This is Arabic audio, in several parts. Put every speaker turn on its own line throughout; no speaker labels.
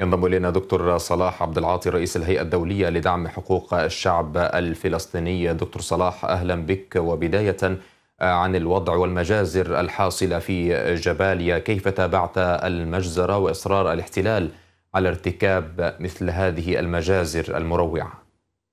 ينضم إلينا دكتور صلاح عبد العاطي رئيس الهيئة الدولية لدعم حقوق الشعب الفلسطيني. دكتور صلاح، أهلا بك. وبداية عن الوضع والمجازر الحاصلة في جباليا، كيف تابعت المجزرة وإصرار الاحتلال على ارتكاب مثل هذه المجازر المروعة؟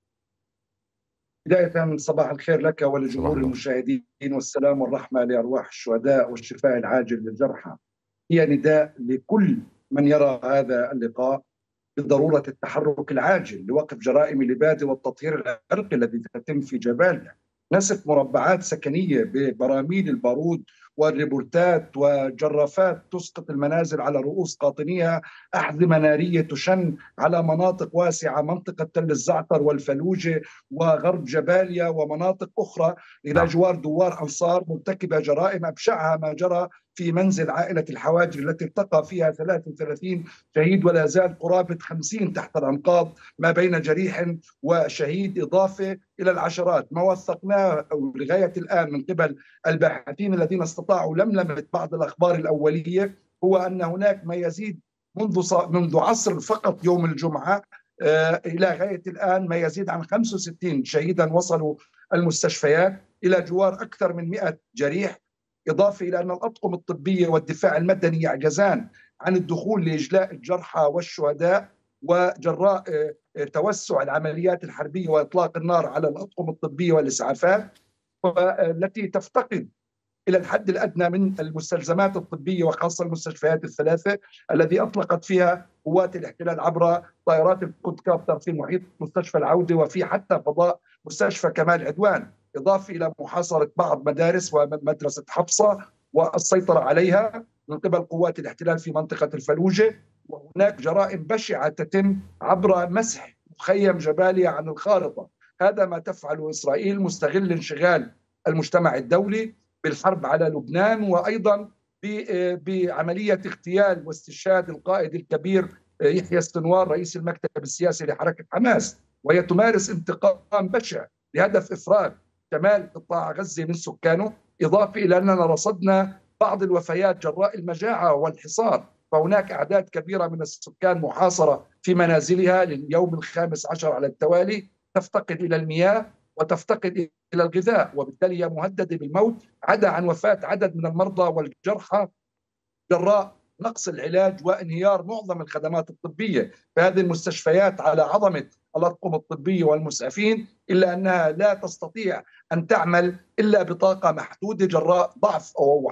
بداية صباح الخير لك
صباح
ولجمهور
النور.
المشاهدين، والسلام والرحمة لأرواح الشهداء والشفاء العاجل للجرحى. هي نداء لكل من يرى هذا اللقاء بضرورة التحرك العاجل لوقف جرائم الإبادة والتطهير العرقي الذي يتم في جباليا. نسف مربعات سكنية ببراميل البارود والريبورتات وجرافات تسقط المنازل على رؤوس قاطنيها، أحزمة نارية تشن على مناطق واسعة، منطقة تل الزعتر والفلوجة وغرب جباليا ومناطق أخرى، إلى
نعم.
جوار دوار أنصار، مرتكبة جرائم أبشعها ما جرى في منزل عائلة الحواجر التي ارتقى فيها 33 شهيد ولا زال قرابة 50 تحت الأنقاض، ما بين جريح وشهيد، إضافة إلى العشرات. ما وثقناه لغاية الآن من قبل الباحثين الذين استطاعوا لملمة بعض الأخبار الأولية هو أن هناك ما يزيد منذ عصر فقط يوم الجمعة إلى غاية الآن ما يزيد عن 65 شهيدا وصلوا المستشفيات، إلى جوار أكثر من 100 جريح، إضافة إلى أن الأطقم الطبية والدفاع المدني يعجزان عن الدخول لإجلاء الجرحى والشهداء، وجراء توسع العمليات الحربية وإطلاق النار على الأطقم الطبية والإسعافات، والتي تفتقد إلى الحد الأدنى من المستلزمات الطبية، وخاصة المستشفيات الثلاثة الذي أطلقت فيها قوات الاحتلال عبر طائرات الكودكابتر في محيط مستشفى العودة، وفي حتى فضاء مستشفى كمال عدوان، إضافة إلى محاصرة بعض مدارس ومدرسة حفصة والسيطرة عليها من قبل قوات الاحتلال في منطقة الفلوجة. وهناك جرائم بشعة تتم عبر مسح مخيم جباليا عن الخارطة. هذا ما تفعله إسرائيل، مستغل انشغال المجتمع الدولي بالحرب على لبنان، وأيضا بعملية اغتيال واستشهاد القائد الكبير يحيى السنوار رئيس المكتب السياسي لحركة حماس، وهي تمارس انتقام بشع بهدف إفراغ شمال قطاع غزة من سكانه، إضافة إلى أننا رصدنا بعض الوفيات جراء المجاعة والحصار. فهناك أعداد كبيرة من السكان محاصرة في منازلها لليوم ال15 على التوالي، تفتقد إلى المياه وتفتقد إلى الغذاء، وبالتالي هي مهددة بالموت، عدا عن وفاة عدد من المرضى والجرحى جراء نقص العلاج وانهيار معظم الخدمات الطبية في هذه المستشفيات على عظمة الأطقم الطبية والمسعفين، إلا أنها لا تستطيع أن تعمل إلا بطاقة محدودة جراء ضعف أو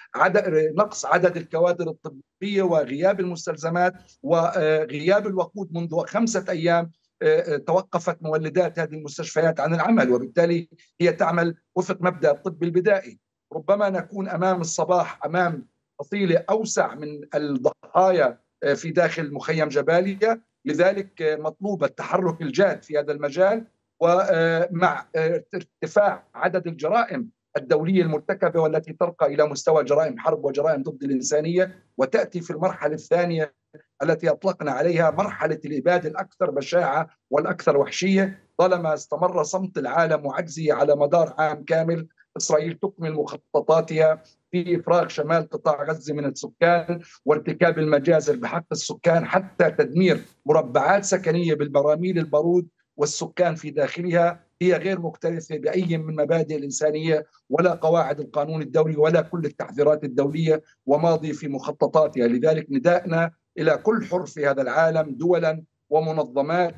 نقص عدد الكوادر الطبية وغياب المستلزمات وغياب الوقود. منذ 5 أيام توقفت مولدات هذه المستشفيات عن العمل، وبالتالي هي تعمل وفق مبدأ الطب البدائي. ربما نكون أمام الصباح أمام فصيلة أوسع من الضحايا في داخل مخيم جباليا، لذلك مطلوب التحرك الجاد في هذا المجال، ومع ارتفاع عدد الجرائم الدولية المرتكبة والتي ترقى إلى مستوى جرائم حرب وجرائم ضد الإنسانية، وتأتي في المرحلة الثانية التي أطلقنا عليها مرحلة الإبادة الأكثر بشاعة والأكثر وحشية. طالما استمر صمت العالم وعجزه على مدار عام كامل، إسرائيل تكمل مخططاتها في إفراغ شمال قطاع غزة من السكان وارتكاب المجازر بحق السكان، حتى تدمير مربعات سكنية بالبراميل البارود والسكان في داخلها. هي غير مكترثة بأي من مبادئ الإنسانية ولا قواعد القانون الدولي ولا كل التحذيرات الدولية، وماضي في مخططاتها. لذلك نداءنا إلى كل حر في هذا العالم، دولا ومنظمات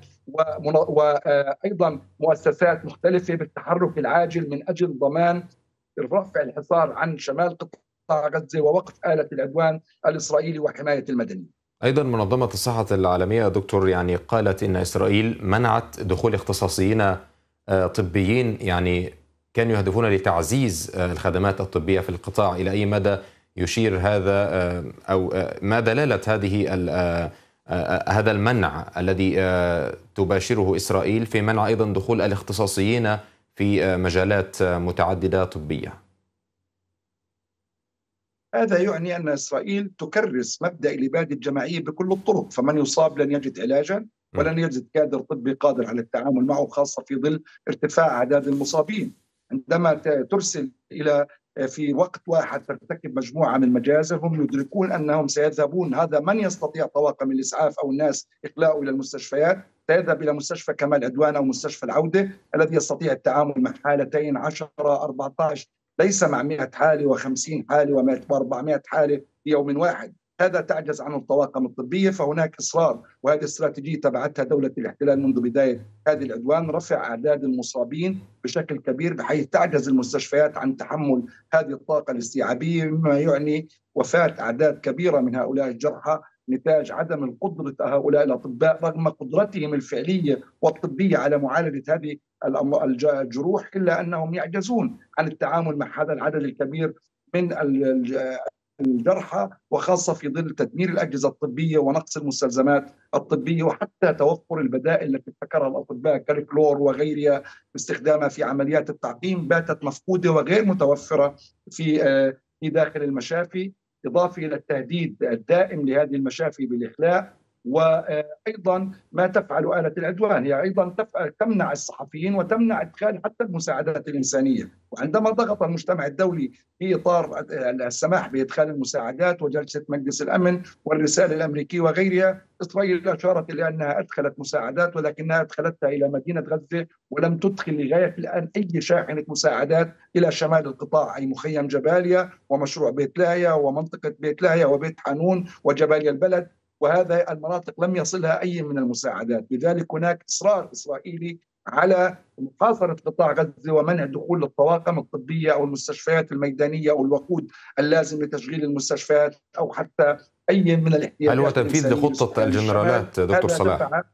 وأيضا مؤسسات مختلفة، بالتحرك العاجل من أجل ضمان رفع الحصار عن شمال قطاع غزة ووقف آلة العدوان الإسرائيلي وحماية المدني.
أيضا منظمة الصحة العالمية دكتور قالت إن إسرائيل منعت دخول اختصاصيين طبيين كانوا يهدفون لتعزيز الخدمات الطبية في القطاع. إلى أي مدى يشير هذا أو ما دلالة هذا المنع الذي تباشره إسرائيل في منع أيضا دخول الاختصاصيين في مجالات متعددة طبية؟
هذا يعني أن إسرائيل تكرس مبدأ الإبادة الجماعية بكل الطرق، فمن يصاب لن يجد علاجا ولن يجد كادر طبي قادر على التعامل معه، خاصة في ظل ارتفاع أعداد المصابين. عندما ترسل إلى في وقت واحد ترتكب مجموعة من المجازر، هم يدركون أنهم سيذهبون، هذا من يستطيع طواقم الإسعاف أو الناس إخلاؤه إلى المستشفيات سيذهب إلى مستشفى كمال عدوان أو مستشفى العودة الذي يستطيع التعامل مع حالتين 10 14، ليس مع 100 حالة و50 حالة و400 حالة في يوم واحد. هذا تعجز عنه الطواقم الطبية. فهناك إصرار، وهذه استراتيجية تبعتها دولة الاحتلال منذ بداية هذه العدوان، رفع أعداد المصابين بشكل كبير بحيث تعجز المستشفيات عن تحمل هذه الطاقة الاستيعابية، مما يعني وفاة أعداد كبيرة من هؤلاء الجرحى نتاج عدم القدرة هؤلاء الأطباء رغم قدرتهم الفعلية والطبية على معالجة هذه الجروح، إلا أنهم يعجزون عن التعامل مع هذا العدد الكبير من الجرحى، وخاصة في ظل تدمير الأجهزة الطبية ونقص المستلزمات الطبية، وحتى توفر البدائل التي ابتكرها الأطباء كالكلور وغيرها باستخدامها في عمليات التعقيم باتت مفقودة وغير متوفرة في داخل المشافي، إضافة إلى التهديد الدائم لهذه المشافي بالإخلاء. وأيضا ما تفعل آلة العدوان هي أيضا تمنع الصحفيين وتمنع إدخال حتى المساعدات الإنسانية. وعندما ضغط المجتمع الدولي في إطار السماح بإدخال المساعدات وجلسة مجلس الأمن والرسالة الأمريكية وغيرها، إسرائيل أشارت إلى أنها أدخلت مساعدات، ولكنها أدخلتها إلى مدينة غزة ولم تدخل لغاية الآن أي شاحنة مساعدات إلى شمال القطاع، أي مخيم جباليا ومشروع بيت لاهيا ومنطقة بيت لاهيا وبيت حانون وجباليا البلد، وهذا المناطق لم يصلها أي من المساعدات. لذلك هناك إصرار إسرائيلي على محاصرة قطاع غزة ومنع دخول الطواقم الطبية أو المستشفيات الميدانية أو الوقود اللازم لتشغيل المستشفيات أو حتى أي من الاحتياجات.
هل هو تنفيذ لخطة الجنرالات دكتور صلاح؟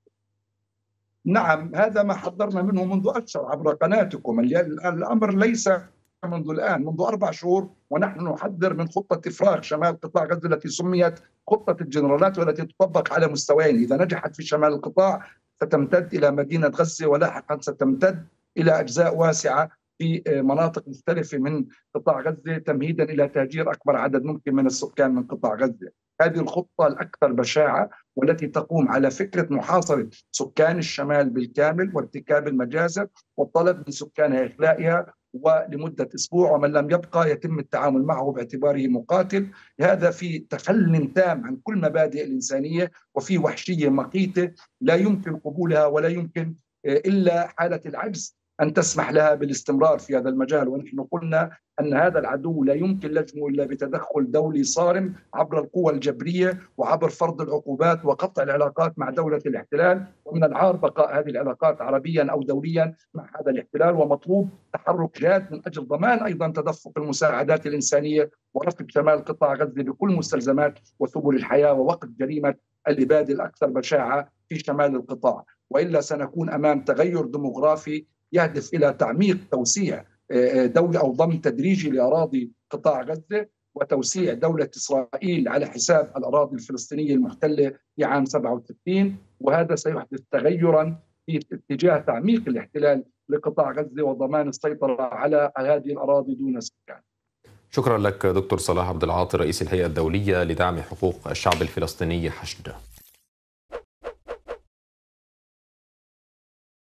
نعم، هذا ما حضرنا منه منذ أشهر عبر قناتكم. الأمر ليس منذ الآن، منذ 4 شهور ونحن نحذر من خطة إفراغ شمال قطاع غزة التي سميت خطة الجنرالات، والتي تطبق على مستويين. إذا نجحت في شمال القطاع ستمتد إلى مدينة غزة، ولاحقا ستمتد إلى أجزاء واسعة في مناطق مختلفة من قطاع غزة، تمهيدا إلى تهجير أكبر عدد ممكن من السكان من قطاع غزة. هذه الخطة الأكثر بشاعة والتي تقوم على فكرة محاصرة سكان الشمال بالكامل وارتكاب المجازر والطلب من سكانها إخلائها ولمدة أسبوع، ومن لم يبقى يتم التعامل معه باعتباره مقاتل. هذا في تخل تام عن كل مبادئ الإنسانية وفي وحشية مقيتة لا يمكن قبولها ولا يمكن إلا حالة العجز أن تسمح لها بالاستمرار في هذا المجال. ونحن قلنا أن هذا العدو لا يمكن لجمه إلا بتدخل دولي صارم عبر القوى الجبرية وعبر فرض العقوبات وقطع العلاقات مع دولة الاحتلال، ومن العار بقاء هذه العلاقات عربيا أو دوليا مع هذا الاحتلال. ومطلوب تحرك جاد من أجل ضمان أيضا تدفق المساعدات الإنسانية ورفع شمال قطاع غزة بكل مستلزمات وسبل الحياة ووقف جريمة الإبادة الأكثر بشاعة في شمال القطاع، وإلا سنكون أمام تغير ديموغرافي يهدف إلى تعميق توسيع دولة أو ضم تدريجي لأراضي قطاع غزة وتوسيع دولة إسرائيل على حساب الأراضي الفلسطينية المحتلة في عام 67، وهذا سيحدث تغيرا في اتجاه تعميق الاحتلال لقطاع غزة وضمان السيطرة على هذه الأراضي دون سكان.
شكرا لك دكتور صلاح عبد العاطي رئيس الهيئة الدولية لدعم حقوق الشعب الفلسطيني حشد.